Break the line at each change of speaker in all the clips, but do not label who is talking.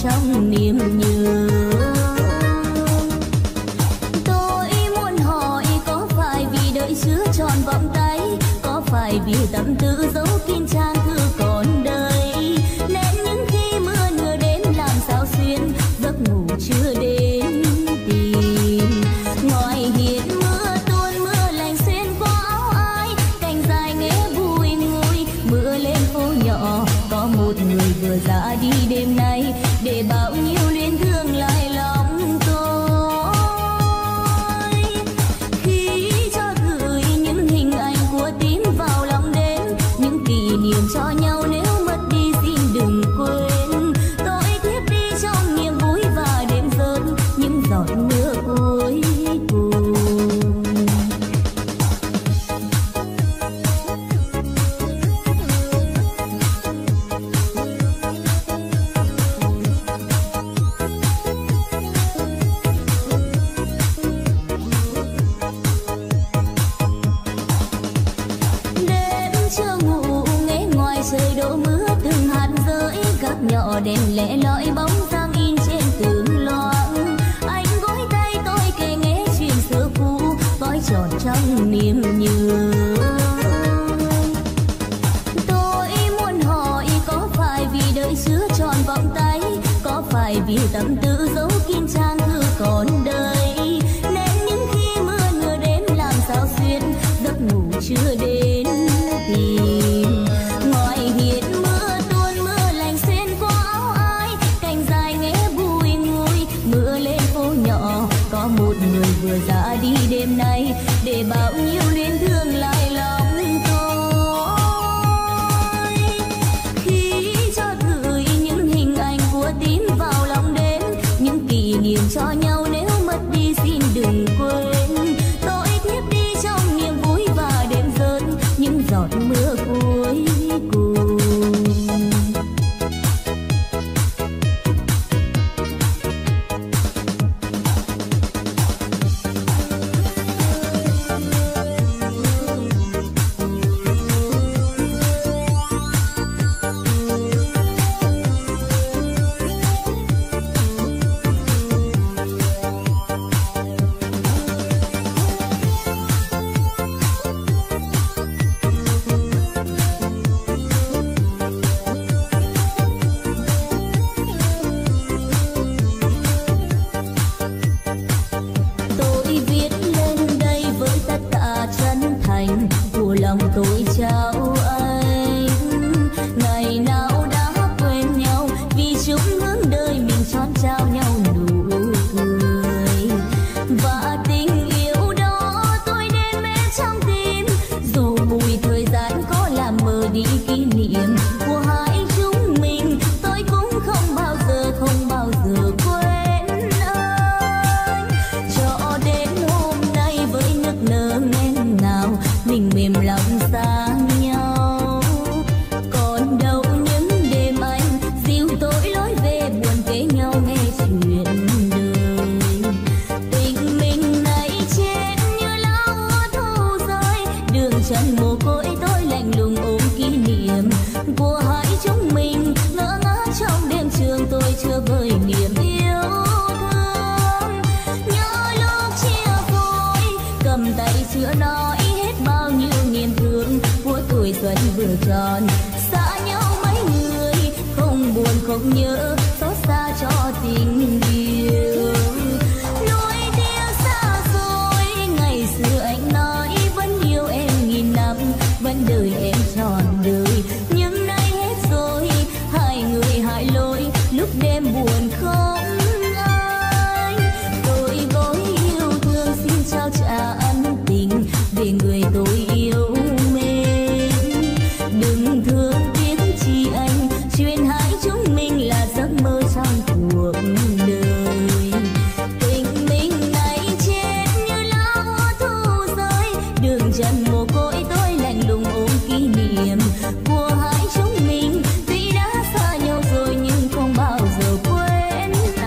trong niềm nhớ. Tôi muốn hỏi có phải vì đợi chưa tròn vòng tay, có phải vì tâm tư giấu kín trang thư còn đây, nên những khi mưa nửa đến làm sao xuyên giấc ngủ chưa đến tìm. Ngoài hiên mưa tuôn mưa lạnh xuyên qua áo ai, cành dài nghe vui ngùi mưa lên phố nhỏ. Có một người vừa ra đi đêm nay để bao nhiêu luyến thương lại lòng tôi. Khi cho gửi những hình ảnh của tím vào lòng đêm, những kỷ niệm cho nhau nếu mất đi xin đừng quên. Tôi thiếp đi trong niềm vui và đêm rơi những giọt mưa cuối cùng. Trời đổ mưa từng hạt rơi, gác nhỏ đèn lẻ loi bóng dáng in trên tường loang. Anh gối tay tôi kể nghe chuyện xưa cũ, gói tròn trong niềm nhớ. Tôi muốn hỏi có phải vì đợi chưa tròn vòng tay, có phải vì tâm tư giấu kín trang thư còn đây, nên những khi mưa nửa đến làm sao xuyên giấc ngủ chưa đến tìm. Ngoài hiên mưa tuôn mưa lạnh xuyên qua áo ai, cành dài nghe vui ngùi mưa lên phố nhỏ. Có một người vừa ra đi đêm nay để bao nhiêu luyến thương lại lòng tôi. Khi cho gửi những hình ảnh của tím vào lòng đêm, những kỷ niệm cho nhau nếu mất đi xin đừng quên. Tôi thiếp đi trong niềm vui và đêm rơi những giọt mưa cuối cùng. Của lòng tôi trao anh, ngày nào đã quên nhau vì chung hướng đời mình tròn trao nhau nụ cười. Và tình yêu đó tôi đem mãi trong tim, dù bụi thời gian có làm mờ đi kỷ niệm của hai chúng mình. Tôi cũng không bao giờ quên anh, cho đến hôm nay với nức nở nghẹn ngào mình mềm lòng xa nhau. Còn đâu những đêm anh dìu tôi lối về buồn kể nhau nghe chuyện đời. Tình mình này chết như lá hoa thu rơi, đường chân mồ côi tôi lạnh lùng ôm kỷ niệm của hai chúng mình. Ngỡ ngác trong đêm trường tôi chưa vơi niềm yêu thương. Nhớ lúc chia phôi cầm tay chưa nói bao nhiêu niềm thương của tuổi xuân vừa tròn. Xa nhau mấy người không buồn không nhớ, xót xa cho tình yêu. Nuối tiếc xa xôi ngày xưa anh nói vẫn yêu em nghìn năm, vẫn đợi em trọn đời. Nhưng nay hết rồi hai người hai lối, lúc đêm buồn không anh. Tôi gói yêu thương xin trao trả ân tình về người tôi yêu mến. Đừng thương tiếc chi anh, chuyện hai chúng mình là giấc mơ trong cuộc đời. Tình mình này chết như lá hoa thu rơi, đường chân mồ côi tôi lạnh lùng ôm kỷ niệm của hai chúng mình. Tuy đã xa nhau rồi nhưng không bao giờ quên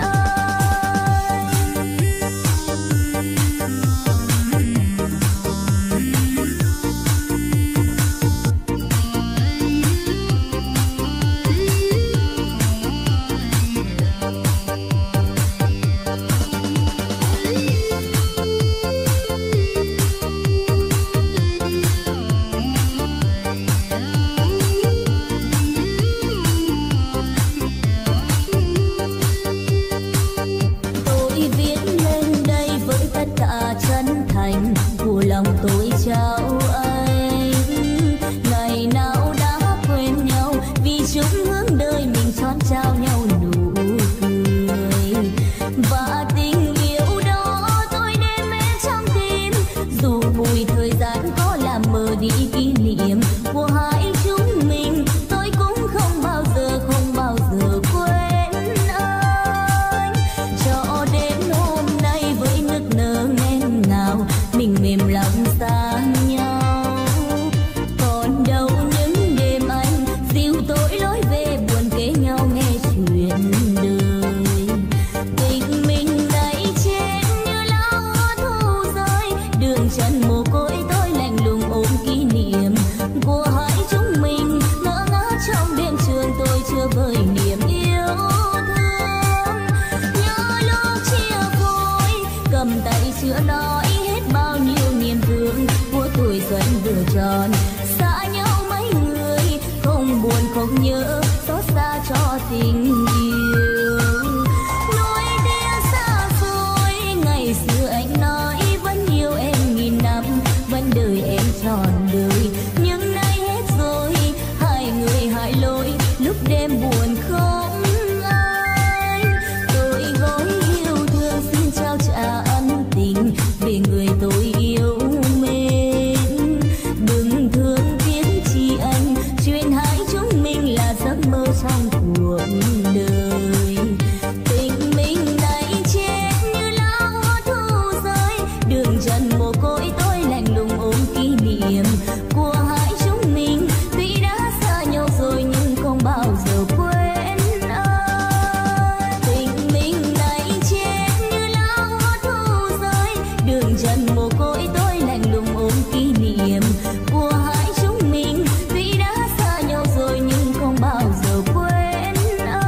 tình yêu. Nỗi tiếc xa xôi ngày xưa anh nói vẫn yêu em nghìn năm, vẫn đợi em trọn đời, nhưng nay hết rồi, hai người hai lối, lúc đêm buồn không ai. Tôi gói yêu thương xin trao trả ân tình về người tôi yêu mến. Đừng thương tiếc chi anh, chuyện hai chúng mình là giấc mơ trong cuộc đời. Tình mình này chết như lá hoa thu rơi, đường trần mồ côi tôi lạnh lùng ôm kỷ niệm của hai chúng mình. Tuy đã xa nhau rồi nhưng không bao giờ quên ai. Tình mình này chết như lá hoa thu rơi, đường trần mồ côi tôi lạnh lùng ôm kỷ niệm của hai chúng mình. Tuy đã xa nhau rồi nhưng không bao giờ quên ai.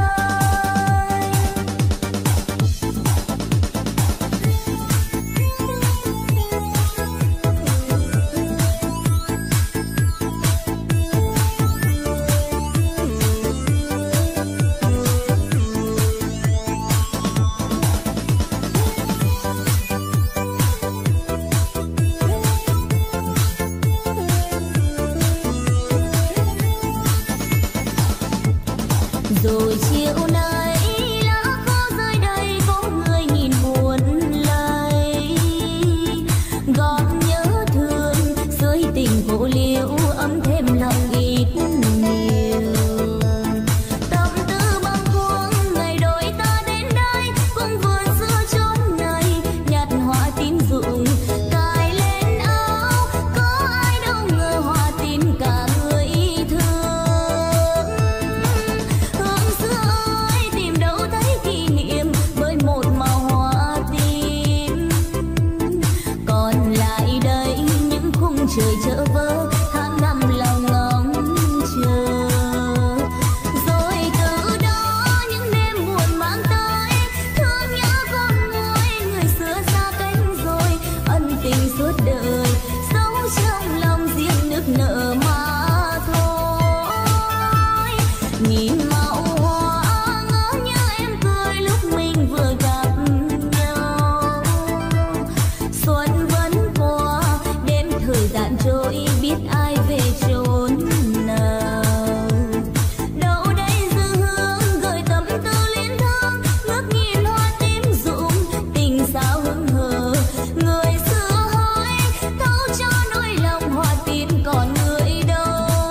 Rồi chiều nay lá khô rơi đầy, có người nhìn buồn lay. Gót nhớ thương rơi tình khổ liễu, ấm thêm lòng ít nhiều. Tâm tư bâng khuâng ngày đôi ta đến đây, cùng vườn xưa chốn này, nhặt hoa tím rụng cài lên áo. Có ai đâu ngờ hoa tím cả người thương. Hương xưa ơi tìm đâu thấy kỷ niệm với một màu hoa tím. Còn lại đây những khung trời chợ vơ, tháng năm lòng ngóng chờ. Rồi từ đó những đêm buồn mang tới, thương nhớ con nguôi người xưa xa cánh rồi. Ân tình suốt đời sống trong lòng riêng nước nở mà thôi. Nhìn màu hoa ngỡ như em cười lúc mình vừa gặp nhau. Xuân vẫn qua đêm thời gian trôi, biết ai về chốn nào. Đâu đây dư hương gợi tâm tư liên thương, ngước nhìn hoa tím rụng tình sao hững hờ. Người xưa hỏi thấu cho nỗi lòng hoa tím còn người đâu.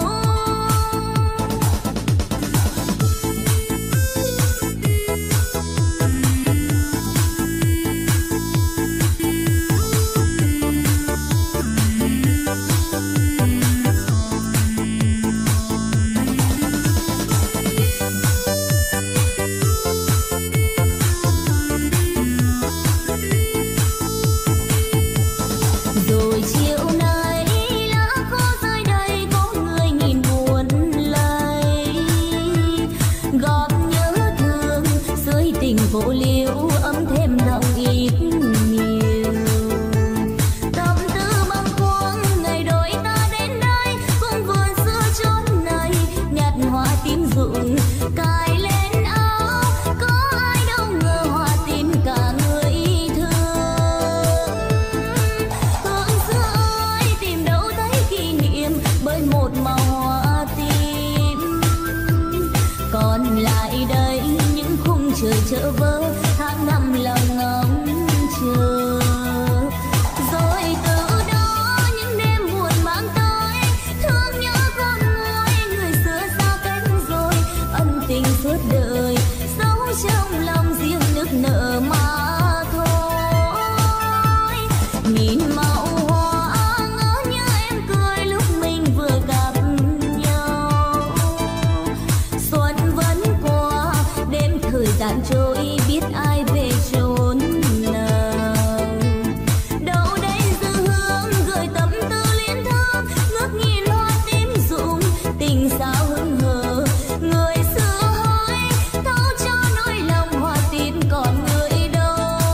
Rồi chiều nay lá khô rơi đầy, có người nhìn buồn lay. Gót nhớ thương dưới tình khổ liễu, ấm thêm lòng ít nhiều. Tâm tư bâng khuâng ngày đôi ta đến đây, cùng vườn xưa chốn này, nhặt hoa tím rụng cài lên áo. Có ai đâu ngờ hoa tím cả người thương. Hương xưa ơi tìm đâu thấy kỷ niệm bởi một màu hoa tím. Còn lại đây những khung trời chợ vơ, tháng năm lòng ngóng chờ. Rồi từ đó những đêm buồn mang tới, thương nhớ con nguôi người xưa xa cánh rồi. Ân tình suốt đời sống trong lòng riêng nước nở mà thôi. Nhìn màu hoa ngỡ như em cười lúc mình vừa gặp nhau. Xuân vẫn qua đêm thời gian trôi, biết ai về chốn nào. Đâu đây dư hương gợi tâm tư liên thương, ngước nhìn hoa tím rụng tình sao hững hờ. Người xưa hỏi thấu cho nỗi lòng hoa tím còn người đâu.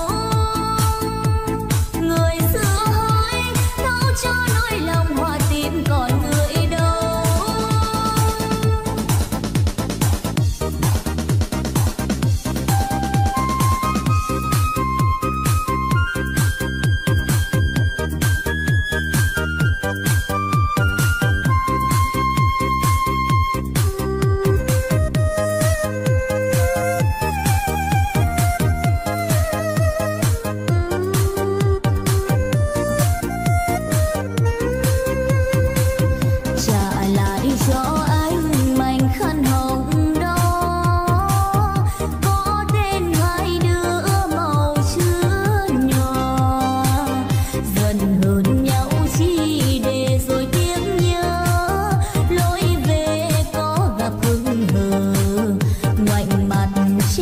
Người xưa hỏi thấu cho nỗi lòng hoa tím còn người đâu.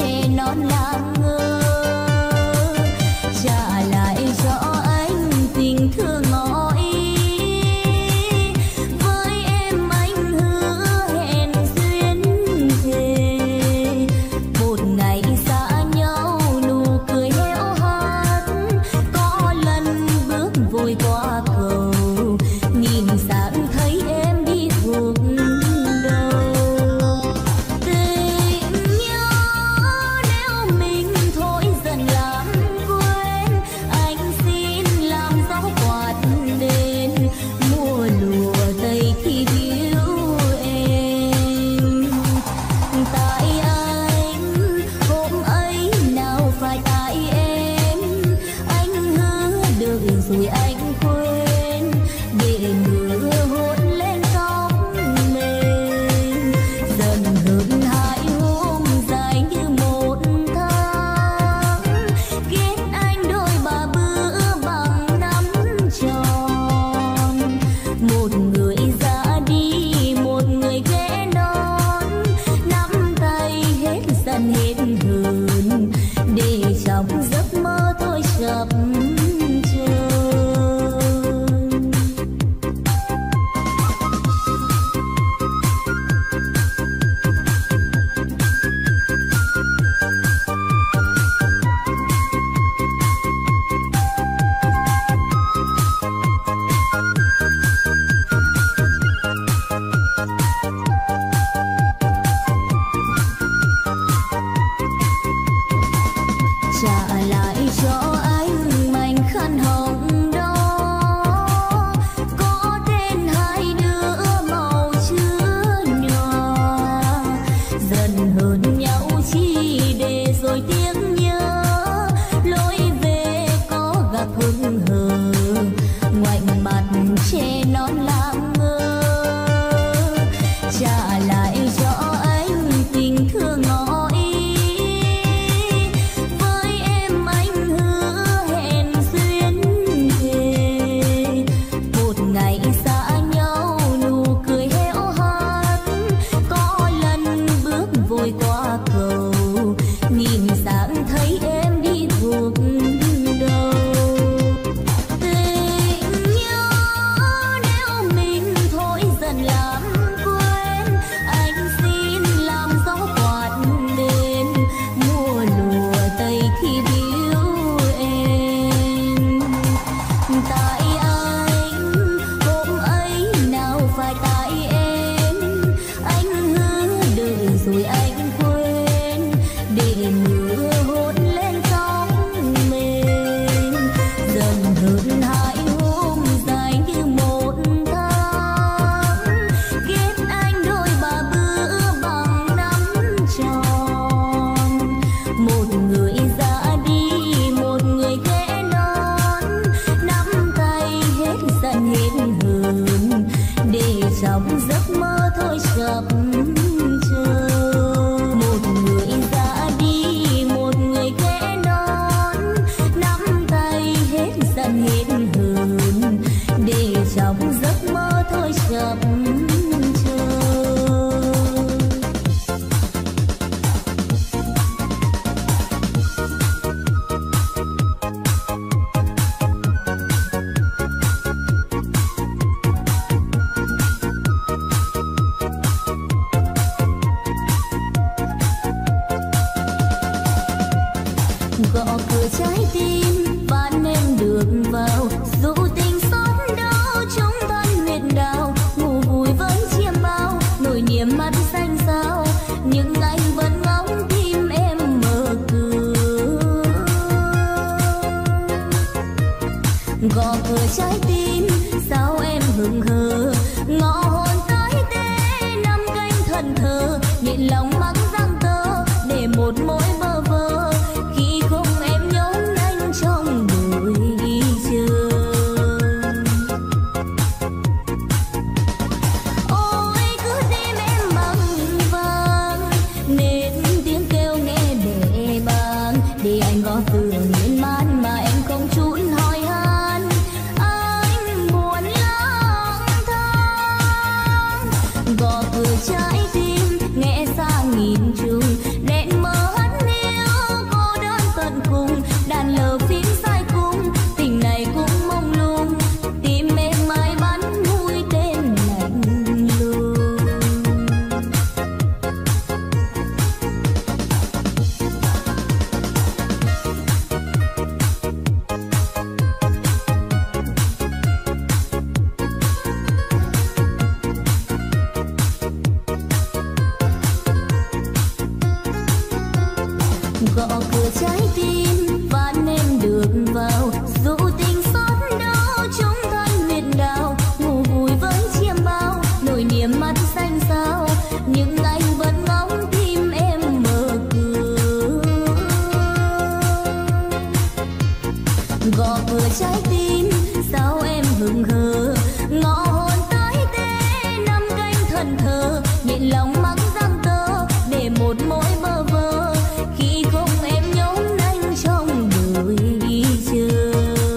che non làm ngơ, trả lại cho anh tình thương ngỏ ý. Với em anh hứa hẹn duyên thề, một ngày xa nhau nụ cười héo hắt, có lần bước vội qua cầu nhìn sáng thấy em đi thuộc đâu. Tình nhớ nếu mình thôi dần làm quên, anh xin làm gió quạt đến mùa lùa tây khi thiếu em. Tại anh hôm ấy nào phải tại em, anh hứa được rồi anh quên để mưa hôn lên tóc mình. Dần hơn hai hôm dài như một tháng, ghét anh đôi ba bữa bằng nắm tròn. Một người ra đi một người ghé đón, nắm tay hết dần hết hờn để trong giấc mơ thôi chập chờn. Trả lại cho anh mảnh khăn hồng đó, có tên hai đứa màu chứa nhòa. Dần hơn nhau chỉ để rồi tiếng nhớ, lối về có gặp hững hờ, ngoảnh mặt che non làm ngơ. Trả lại cho anh tình thương ngỏ ý, với em anh hứa hẹn duyên thề. Một ngày xa nhau nụ cười héo hắt, có lần bước vội qua cầu nhìn sáng thấy em đi thuộc đâu. Tình nhớ nếu mình thôi dần làm quên, anh xin làm gió quạt đến mùa lùa tây khi thiếu em. Tại anh hôm ấy nào phải tại em, anh hứa đợi rồi anh quên để mưa hôn lên tóc mình. Dần hơn hai hôm dài như một tháng, ghét anh đôi ba bữa bằng nắm tròn. Một người ra đi một người ghé đón, nắm tay hết dần hết hờn để trong giấc mơ thôi chập chờn. Một người ra đi một người ghé đón, nắm tay hết dần hết hờn để trong giấc mơ thôi chập chờn. Gõ cửa trái tim van em được vào, dù tình xót đau trong thân miệt đau. Ngủ vui vẫn chiêm bao nỗi niềm mắt xanh sao, nhưng anh vẫn ngóng tim em mở cửa. Gõ cửa trái tim sao em hững hờ, ngõ hồn tới tê năm canh thần thờ, nhịn lòng mắng răng tơ để một mối bơ vơ. Khi không em nhốn anh trong đôi chờ, ôi cứ tim em bằng vàng nên tiếng kêu nghe bể bàng, để anh gõ cửa miên man mà em không chút hỏi han. Anh gõ cửa trái tim và em được vào, dù tình xót đau chúng thân nguyện đào, ngủ vui với chiêm bao nỗi niềm mắt xanh sao, nhưng anh vẫn ngóng tim em mở cửa. Gõ cửa trái tim sao em hững hờ, ngõ hồn tới tê năm canh thần thờ, nhịn lòng mắng răng tơ để một mối bơ vơ, khi không em nhốn anh trong đời chờ.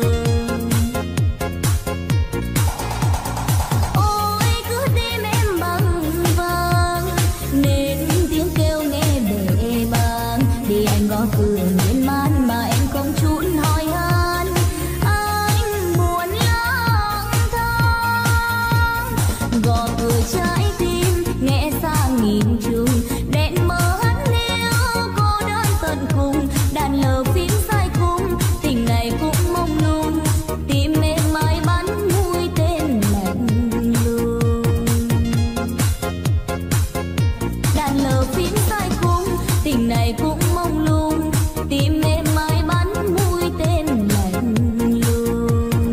Ôi cứ tim em bằng vàng nên tiếng kêu nghe bể bàng, để anh gõ cửa miên man mà em không chút hỏi han, anh buồn lang thang. Gõ cửa trái tim nghe xa nghìn trùng, đèn mờ hắt hiu cô đơn tận cùng, đàn lờ phím sai khung, tình này cũng mông lung, tim em mãi bắn mũi tên lạnh lùng. Đàn lờ phím sai khung, tình này cũng mông lung, tim em mãi bắn mũi tên lạnh lùng.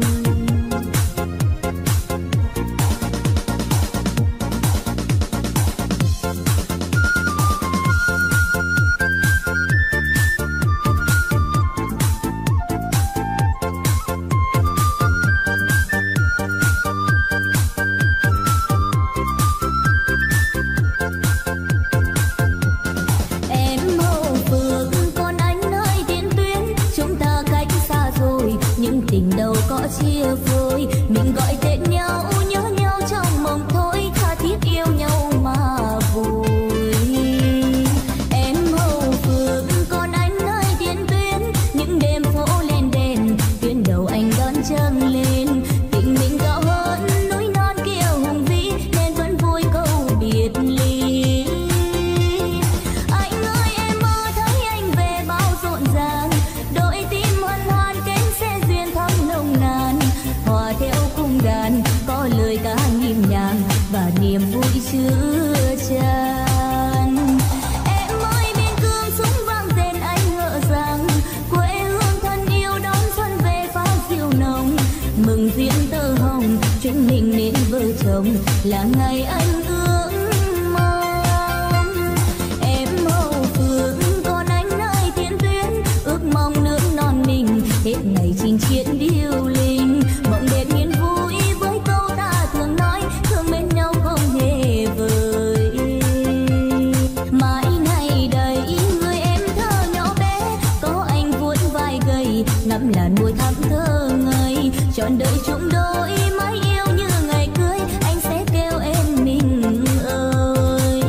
Em hậu phượng còn anh nơi tiền tuyến, chúng ta cách xa rồi nhưng tình đâu có chia phôi, mình gọi tên nhau nhớ nhau trong mộng thôi, tha thiết yêu nhau mà vui. Em hậu phượng còn anh nơi tiền tuyến, những đêm phố lên đèn tuyến đầu anh đón chân lên, tình mình cao hơn núi non kia hùng vĩ nên vẫn vui câu biệt ly. Anh ơi em mơ thấy anh về bao rộn ràng, đôi tim hân hoan kén xe duyên thắm nồng nàn, hòa theo cung đàn có lời ca nhịp nhàng và niềm vui chứa chan. Em ơi biên cương súng vang rền anh ngỡ rằng quê hương thân yêu đón xuân về pháo diều nồng, mừng duyên tơ hồng chúng mình nên vợ chồng là ngày anh ước mong. Em hậu phượng còn anh nơi tiền tuyến, ước mong nước non mình hết ngày chinh chiến điêu linh, mộng đẹp yên vui với câu ta thường nói thương bên nhau không hề vời. Mãi ngày đầy người em thơ nhỏ bé, có anh vuốt vai gầy ngắm làn môi thắm thơ ngây, trọn đời chúng đôi mãi yêu như ngày cưới, anh sẽ kêu em mình ơi.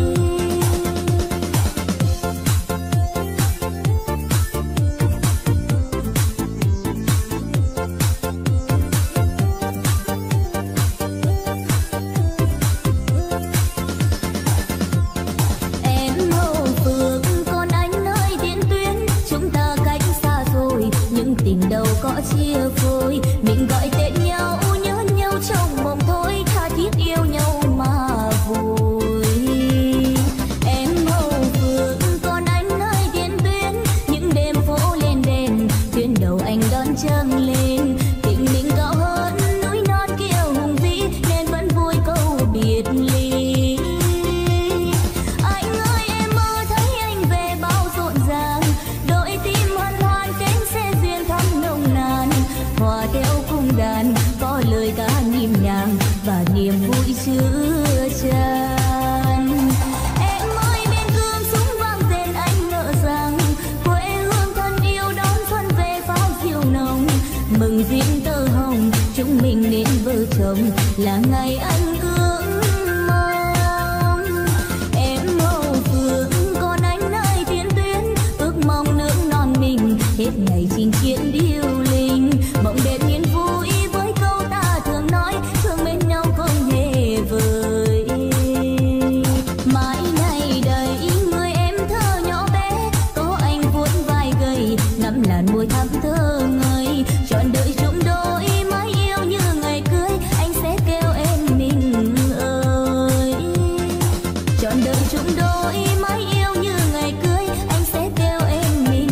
Em hậu phượng còn anh nơi tiền tuyến, chúng ta cách xa rồi nhưng tình đâu có chia phôi, mình gọi tên nhau nhớ nhau trong mộng thôi, tha thiết yêu nhau mà vui. Em hậu phượng còn anh nơi tiền tuyến, những đêm phố lên đèn tuyến đầu anh đón chân lên, tình mình cao hơn núi non kia hùng vĩ nên vẫn vui câu biệt ly. Anh ơi em mơ thấy anh về bao rộn ràng, đôi tim hân hoan kén xe duyên thắm nồng nàn, hòa theo cung đàn có lời ca nhịp nhàng và niềm vui chứa chan. Em ơi biên cương súng vang rền anh ngỡ rằng quê hương thân yêu đón xuân về pháo diều nồng, mừng duyên tơ hồng chúng mình nên vợ chồng là ngày anh ước mong. Em hậu phượng còn anh nơi tiền tuyến, ước mong nước non mình hết ngày chinh chiến điêu linh, mộng đẹp yên vui với câu ta thường nói thương bên nhau không hề vời. Mãi ngày đầy người em thơ nhỏ bé, có anh vuốt vai gầy ngắm làn môi thắm thơ ngây, trọn đời chúng đôi mãi yêu như ngày cưới, anh sẽ kêu em mình ơi. Trọn đời chúng đôi mãi yêu như ngày cưới, anh sẽ kêu em mình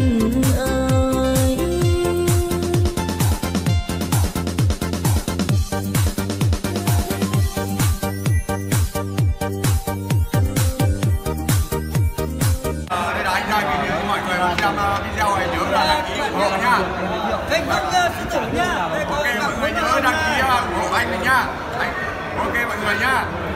xem video này nhớ là đăng ký ủng hộ nha.
Kênh Sư Tử nha.
Ok mọi người nhớ đăng ký ủng hộ anh mình nha. Ok mọi người nha.